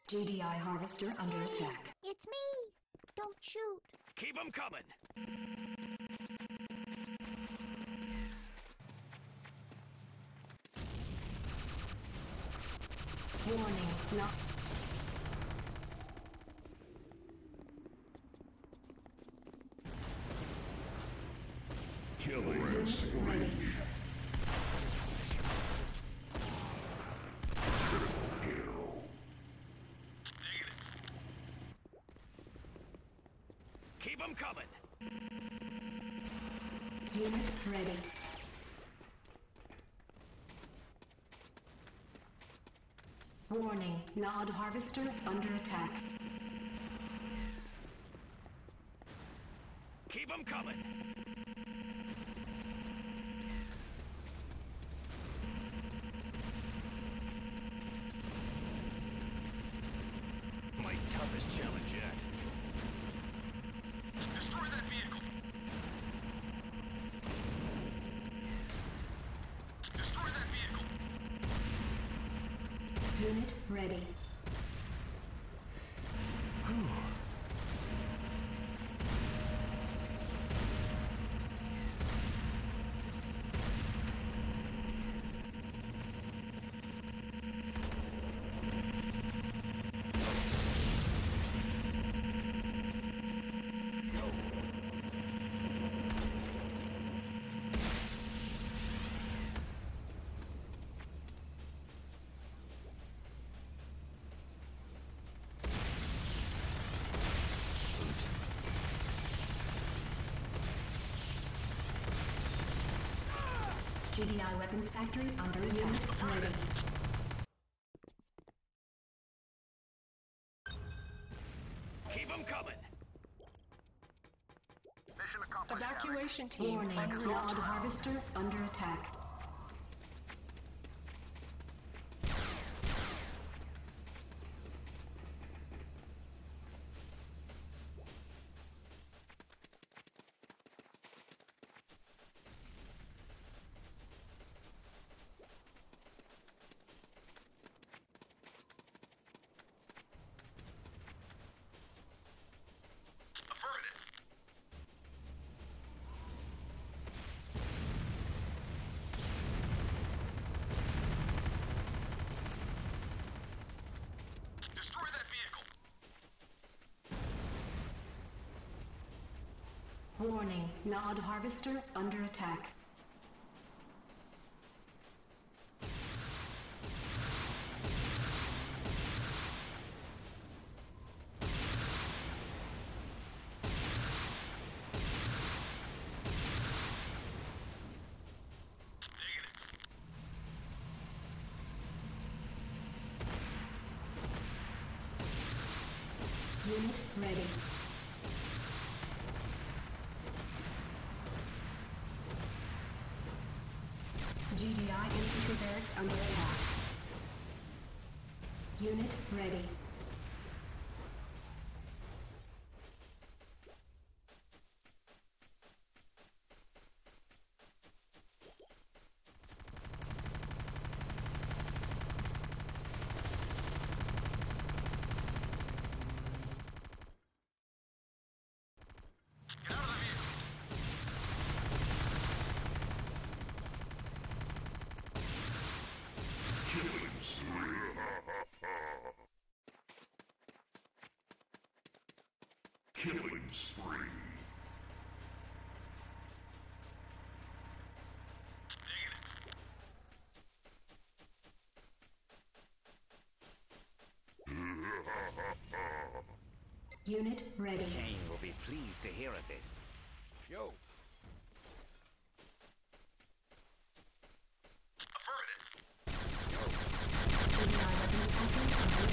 GDI harvester under attack. It's me! Don't shoot! Keep them coming! Warning, not... Killing spree. Triple kill. Keep them coming! Unit ready. Warning, Nod harvester under attack. Keep them coming! My toughest challenge yet. Destroy that vehicle! Destroy that vehicle! Unit ready. GDI weapons factory under attack. Ready. Keep them coming! Mission accomplished. Evacuation team Warning, under Nod attack. harvester under attack. Destroy that vehicle! Warning, Nod harvester under attack. Unit ready. GDI infantry barracks under attack. Unit ready. Killing spree. Killing spree. Unit ready. Kane will be pleased to hear of this. Yo. GDI weapons factory under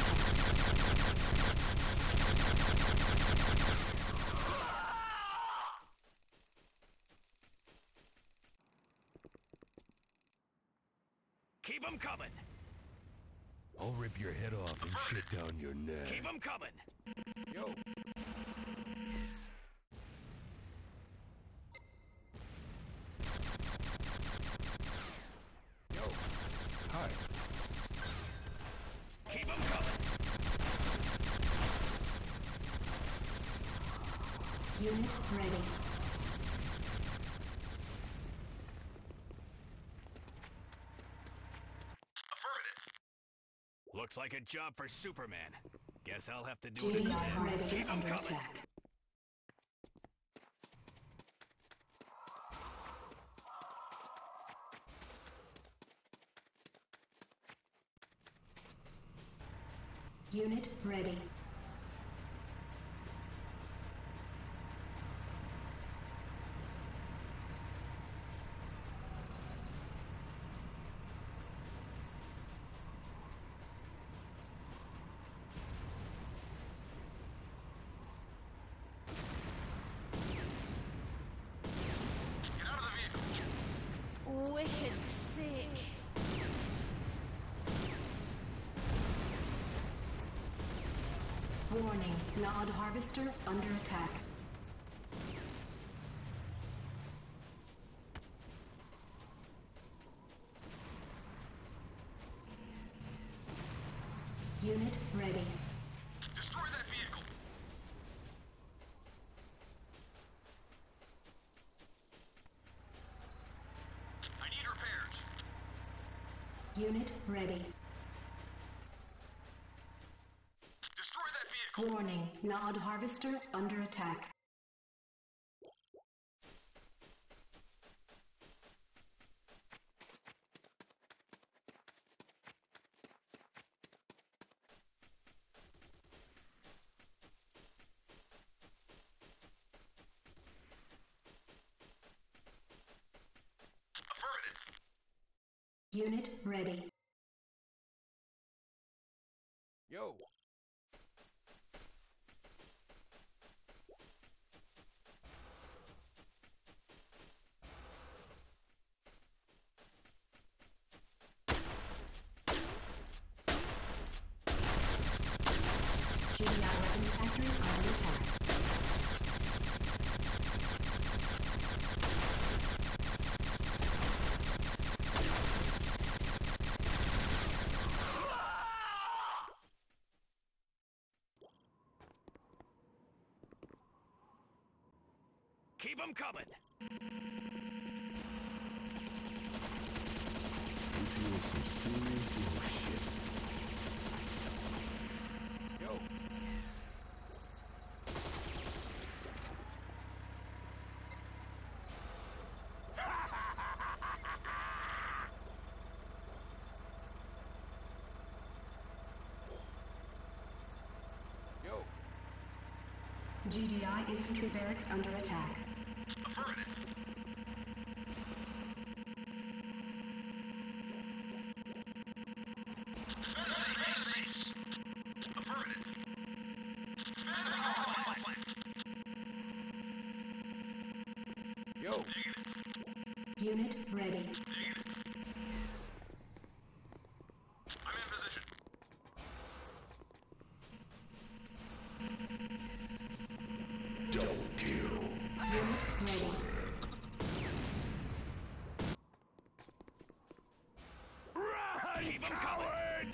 attack. Keep them coming! I'll rip your head off and shit down your neck. Keep them coming! Yo. Yo. Hi. Keep them coming! Unit ready. Looks like a job for Superman. Guess I'll have to do it GDI instead. harvester Keep 'em under coming. attack. Unit ready. Wicked sick. Warning, Nod harvester under attack. Unit ready. Destroy that vehicle. I need repairs. Unit ready. Destroy that vehicle. Warning, Nod harvester under attack. Affirmative. Unit ready. Yo. GDI weapons factory under attack. Keep 'em coming. This here is some serious bullshit. Yo. Yo. GDI infantry barracks under attack. Affirmative. Yo. Unit ready. I'm in position. Double kill. Unit ready. Keep 'em coming.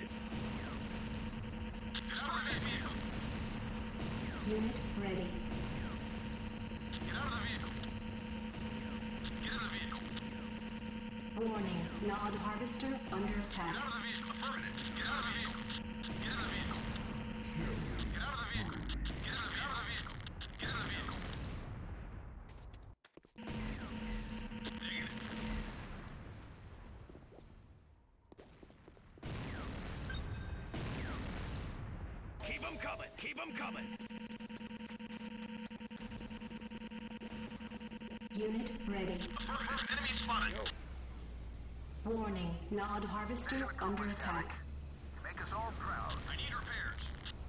Destroy that vehicle. Unit ready. Get out of the vehicle. Get in the vehicle. Warning, Nod harvester under attack. Get out of the vehicle. Affirmative. Get out of the vehicle. Get in the vehicle. Get out of the vehicle. Get in the vehicle. Get in the vehicle. Keep 'em coming. Keep 'em coming. Unit ready. Affirmative. Enemy spotted. Yo. Warning, Nod harvester under attack. Make us all proud. I need repairs.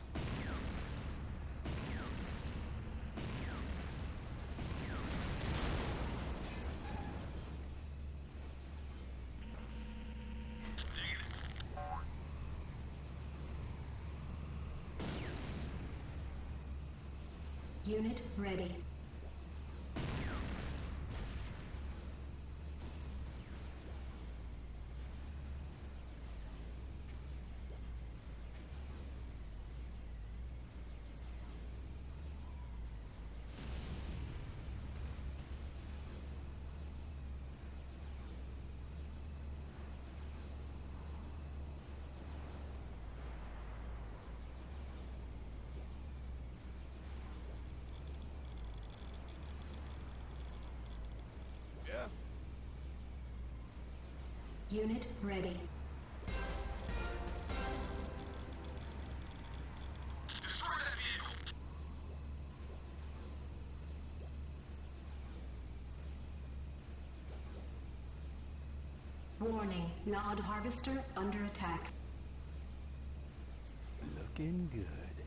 Unit ready. Unit ready. Destroy that vehicle. Warning, Nod Harvester under attack. Looking good.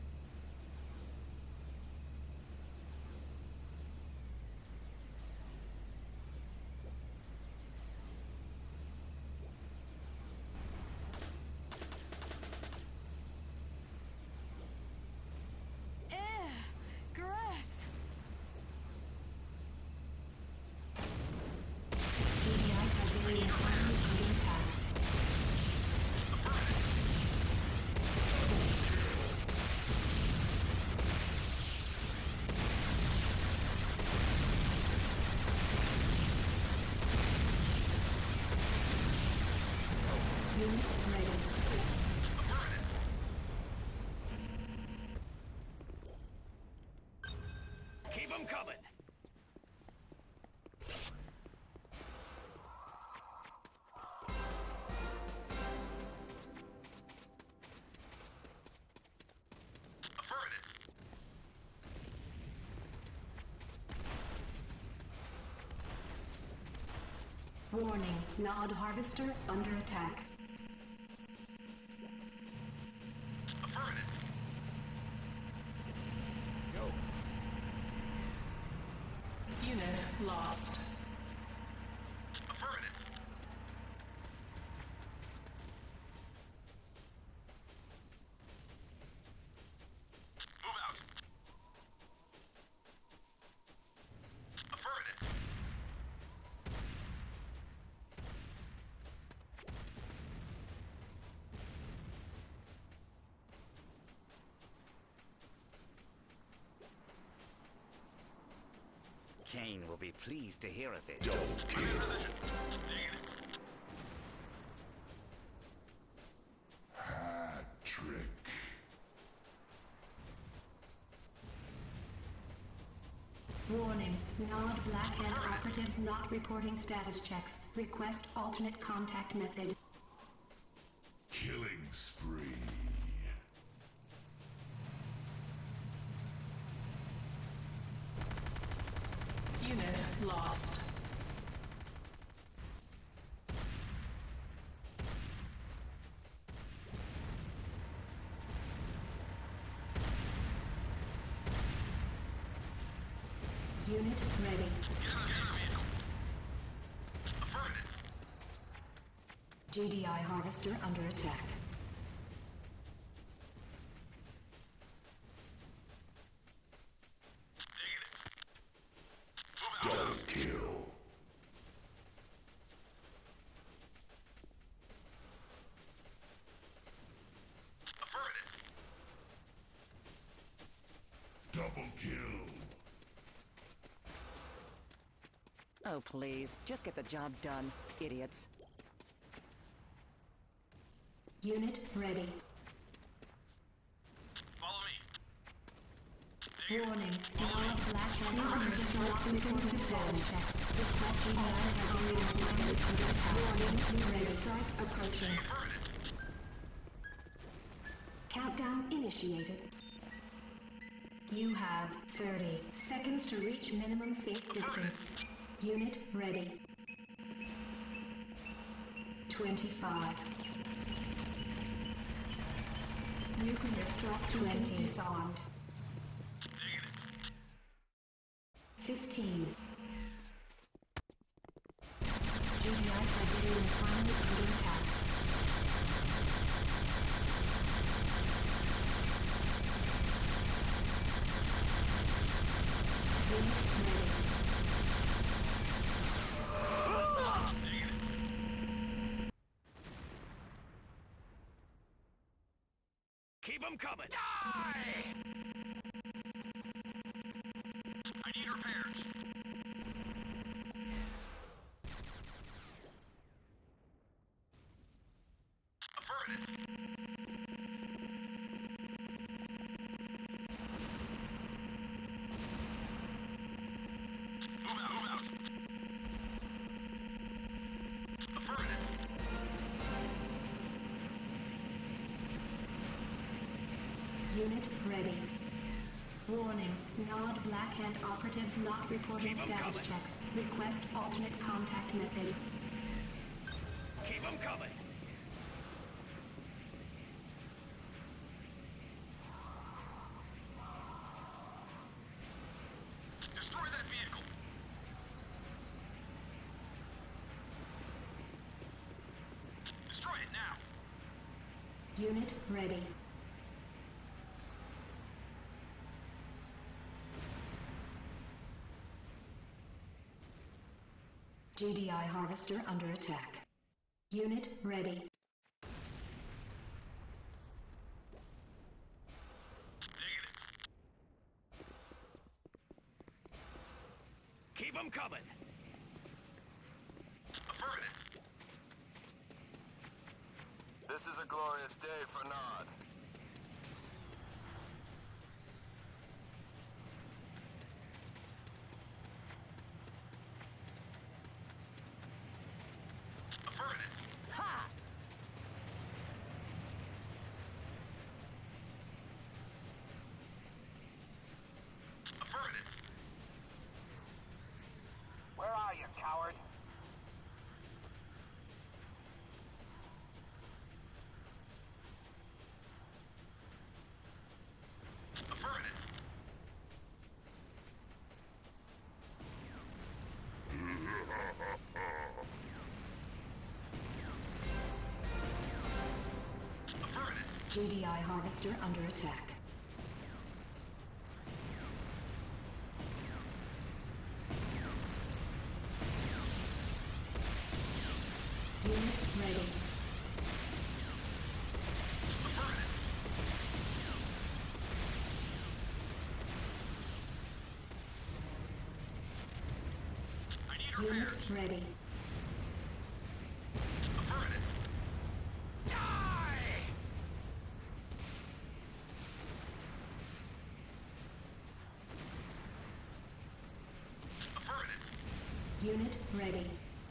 Grass. GDI Tiberian Army under attack. Unit ready. Keep them coming. Affirmative. Warning, Nod Harvester under attack. Affirmative. Go. Unit lost. Affirmative. Move out. Affirmative. Kane will be pleased to hear of it. Double kill. Hat trick. Warning, Nod Black Hat operatives not reporting status checks. Request alternate contact method. Killing spree. Unit lost. Unit ready. GDI harvester under attack. Double kill. Double kill. Oh, please. Just get the job done, idiots. Unit ready. Follow me. Warning, Nod Black Hat operatives not reporting status checks. Request GDI Tiberian under attack. Warning, ready strike approaching. Countdown initiated. You have 30 seconds to reach minimum safe distance. Unit ready. 25. Nuclear structure 20 disarmed. 15. GDI Tiberian Army under attack. Unit ready. Keep them coming. I need repairs. Affirmative. Move out, move out. Affirmative. Unit ready. Warning, Nod Black Hand operatives not reporting Keep 'em status coming. checks. Request alternate contact method. Keep them coming. Destroy that vehicle. Destroy it now. Unit ready. GDI harvester under attack. Unit ready. Keep them coming. Affirmative. This is a glorious day for Nod. Affirmative. Ha! Affirmative. Where are you, coward? Affirmative. Affirmative. GDI harvester under attack. Unit ready. I need Unit repairs. ready. Affirmative. Die! Affirmative. Unit ready.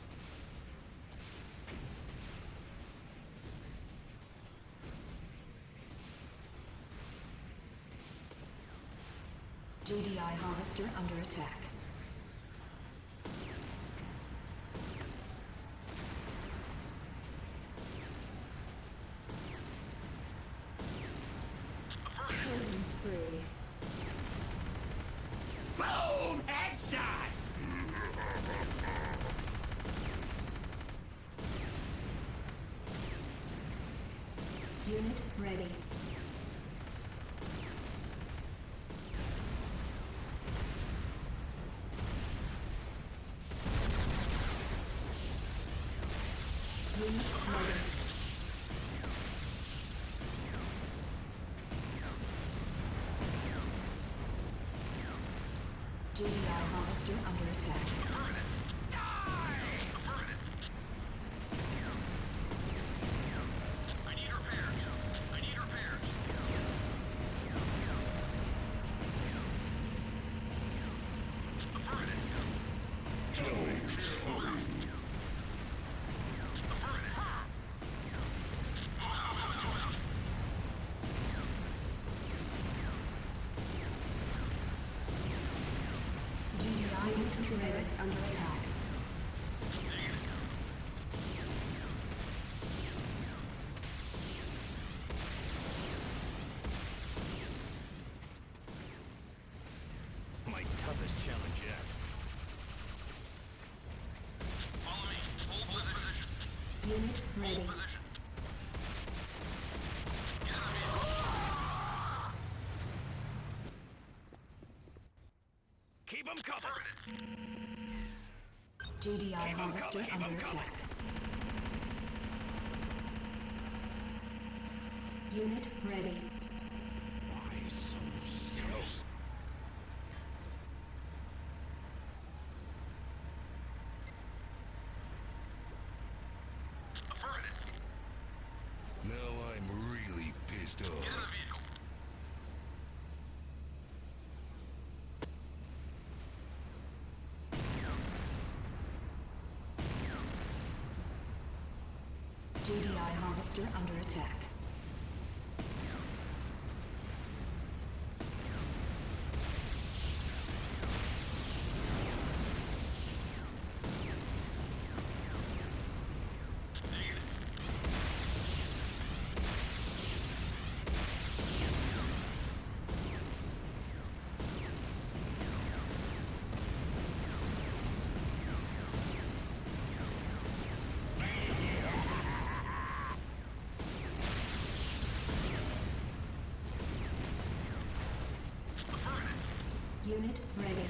GDI harvester under attack. Killing spree. Boom! Headshot! Unit ready. Unit ready. GDI harvester under attack. I need repairs. I need repairs. GDI infantry barracks under attack. My toughest challenge yet. Follow me. Hold position. Unit ready. Position. Keep them coming. GDI Keep 'em harvester coming, keep 'em under coming. attack. Unit ready. Why so serious? Affirmative. Now I'm really pissed Get in off. the vehicle. GDI harvester under attack. Unit ready.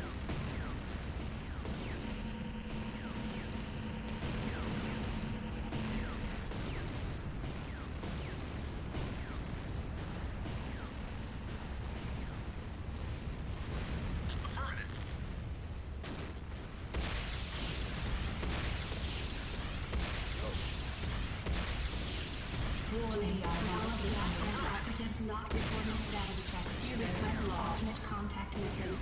Operatives not reporting status checks. Request alternate contact method.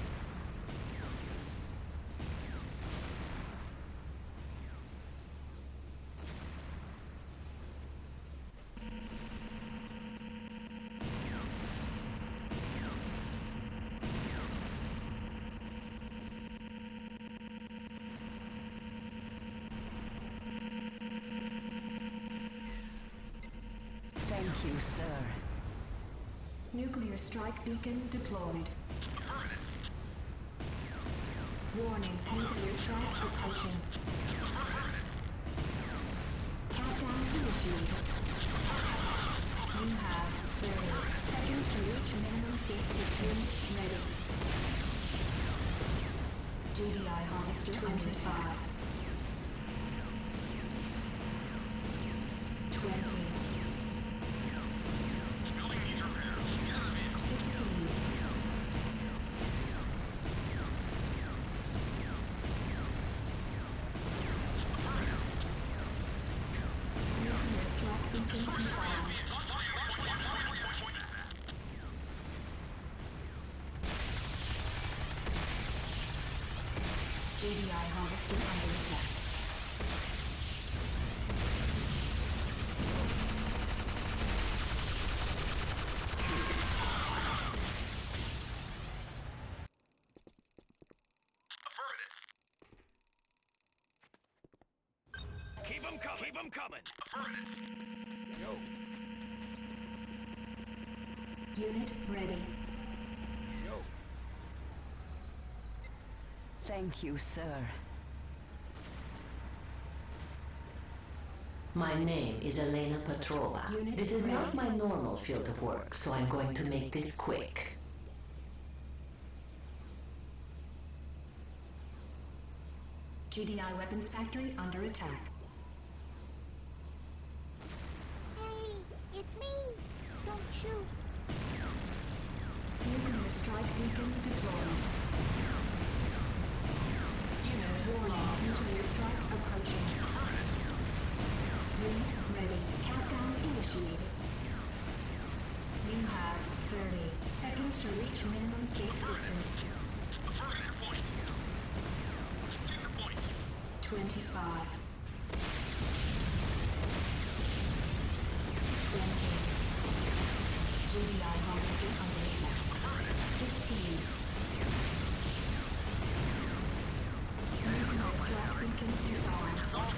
Thank you, sir. Nuclear strike beacon deployed. Warning, nuclear strike approaching. Countdown initiated. You have 30 seconds to reach minimum safe distance. Ready. GDI harvester 25. 20. 15. Nuclear strike beacon disarmed. GDI harvester under attack. Keep 'em coming. Yo. Unit ready. Yo. Thank you, sir. My name is Elena Petrova. Unit This is ready. not my normal field of work, so I'm going to make this quick. GDI weapons factory under attack. Hey, it's me. Don't shoot. Nuclear strike beacon deployed. Unit warning, nuclear strike approaching. Unit ready. Countdown initiated. You have 30 seconds to reach minimum safe distance. 25. 20. GDI harvester under attack. 15. Nuclear strike beacon disarmed.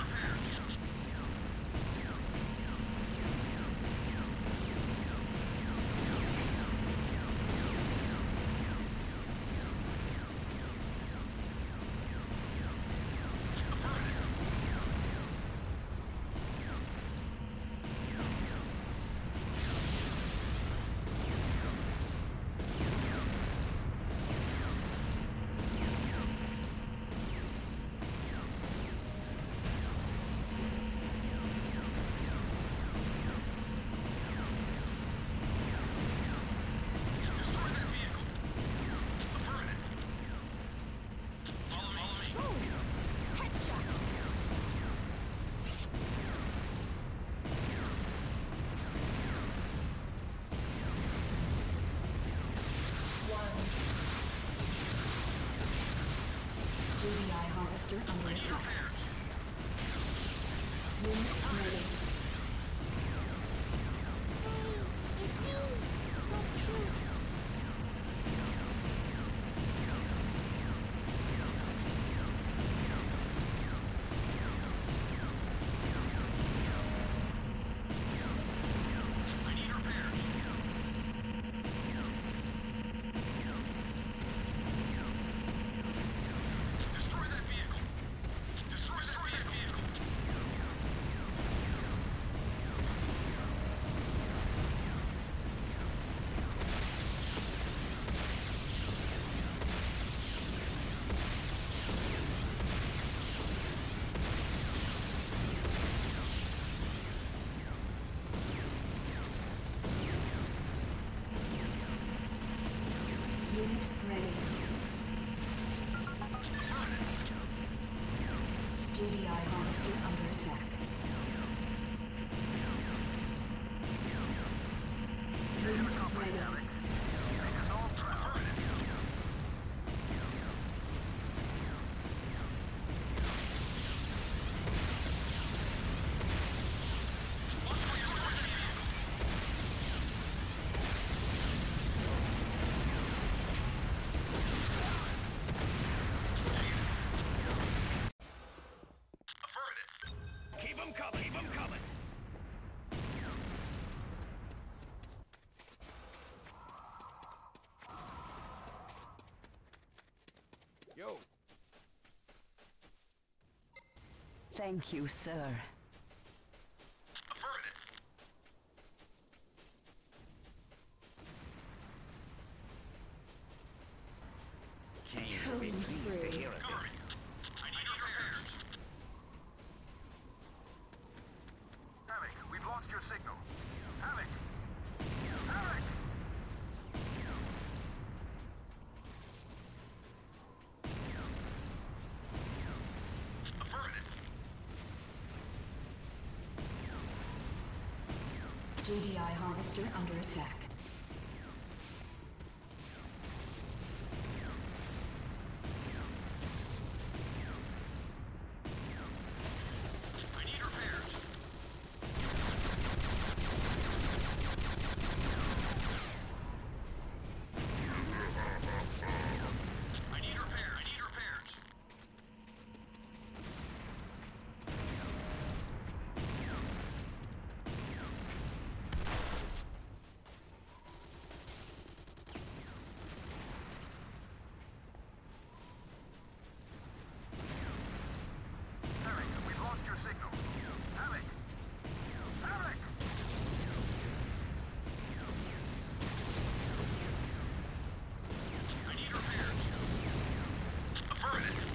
GDI harvester under attack. Unit ready. Hey, it's me. Don't shoot. Destroy that vehicle. Yo. Thank you, sir. Affirmative. Kane will be pleased to hear of Cover this. me. I need repairs. Havoc, we've lost your signal. Havoc! Havoc! Affirmative. GDI harvester under attack. I need repairs. I need repairs. I need repairs. Havoc, we've lost your signal. Havoc! Havoc! I need repairs. Affirmative.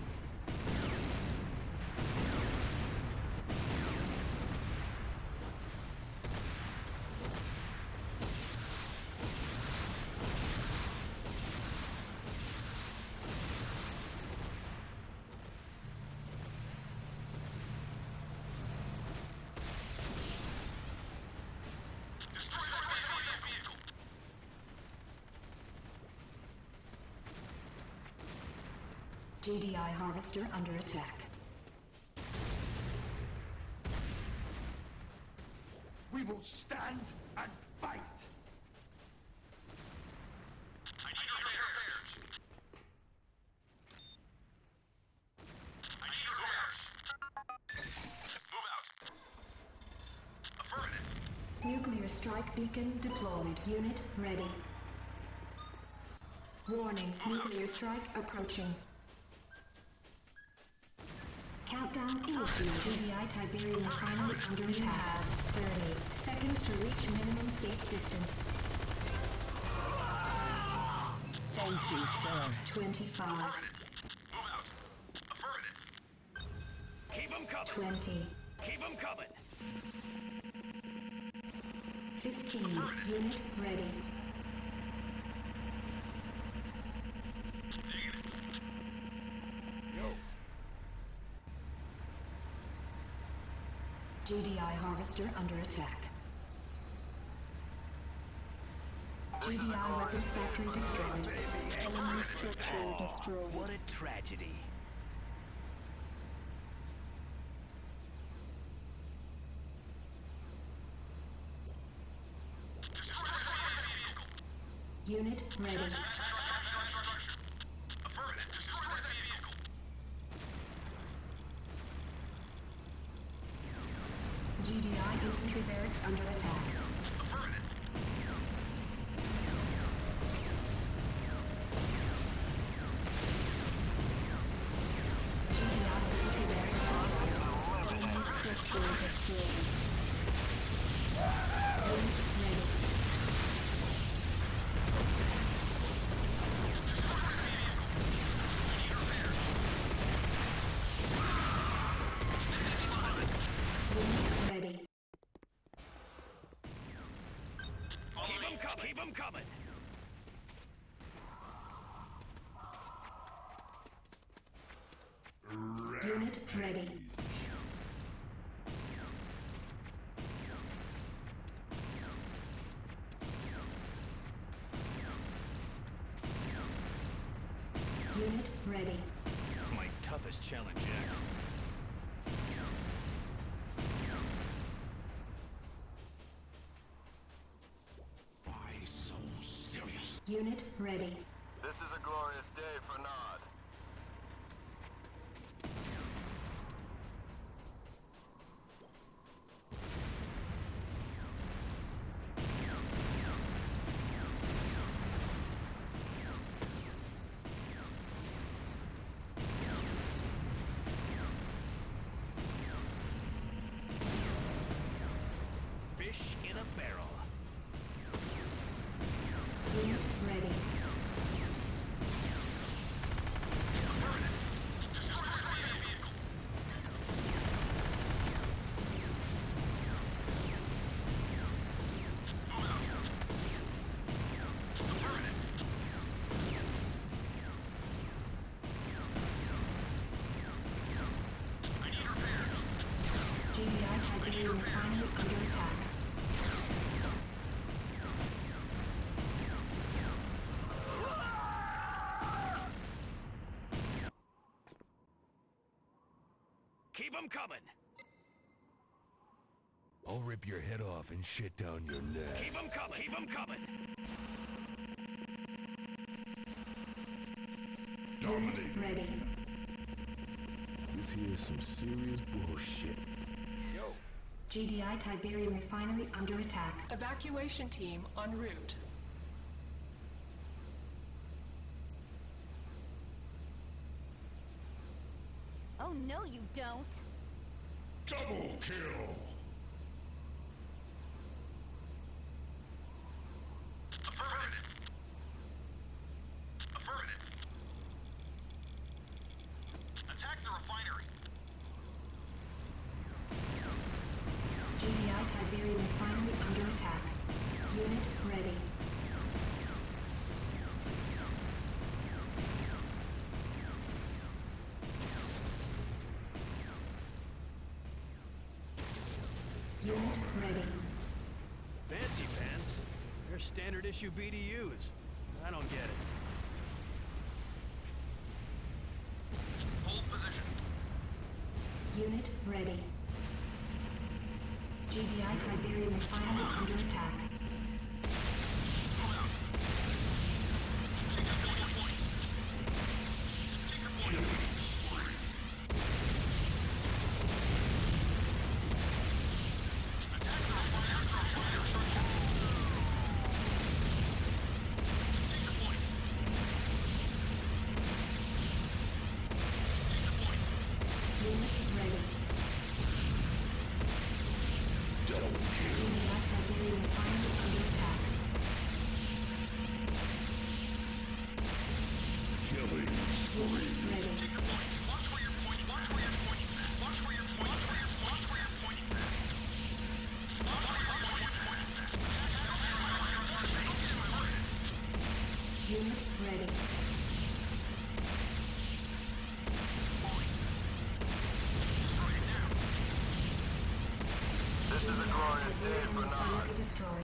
Destroy that vehicle. GDI harvester under attack. We will stand and fight. I need repairs. I need repairs. Move out. Affirmative. Nuclear strike beacon deployed. Unit ready. Warning, nuclear strike approaching. Countdown initiated. GDI Tiberium primary under attack. 30 seconds to reach minimum safe distance. Thank you, sir. 25, Move out. Affirmative. Keep them coming. 20, Keep them coming. 15. Unit ready. Yo. GDI harvester under attack. GDI weapons factory destroyed. Enemy structure destroyed. What a tragedy. Unit ready. Affirmative. Destroy that vehicle. GDI infantry barracks under attack. Affirmative. GDI infantry barracks destroyed. Enemy structure destroyed. Unit ready. Unit ready. Keep them coming. Unit ready. Unit ready. My toughest challenge yet. Why so serious? Unit ready. This is a glorious day for Nod. Keep 'em coming. I'll rip your head off and shit down your neck. Keep 'em coming. Keep 'em coming. Dominating. Ready. This here is some serious bullshit. Yo. GDI Tiberium Refinery under attack. Evacuation team en route. Oh no, you don't. Double kill. Affirmative. Affirmative. Attack the refinery. GDI Tiberium Refinery under attack. Unit ready. Unit ready. Fancy pants. They're standard issue BDUs. I don't get it. Hold position. Unit ready. GDI Tiberium Refinery under attack. This is a glorious day for Nod. Destroyed.